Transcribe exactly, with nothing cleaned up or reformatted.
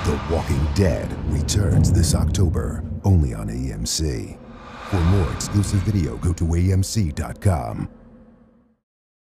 The Walking Dead returns this October, only on A M C. For more exclusive video, go to A M C dot com.